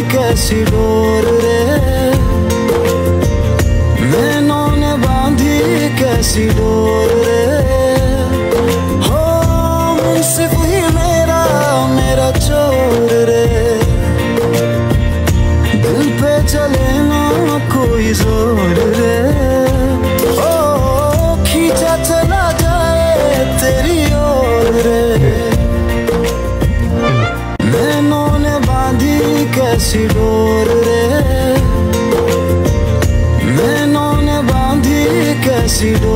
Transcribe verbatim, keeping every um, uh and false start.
कैसी डोर रे, मैनों ने बांधी कैसी डोर रे। हो मुंसिफ ही मेरा मेरा चोर रे, दिल पे चले ना कोई जोर रे। ओ खींचा चला जाए तेरी ओर रे, मैनों ने बांधी कैसी डोर रे, मैनों ने बांधी कैसी डोर।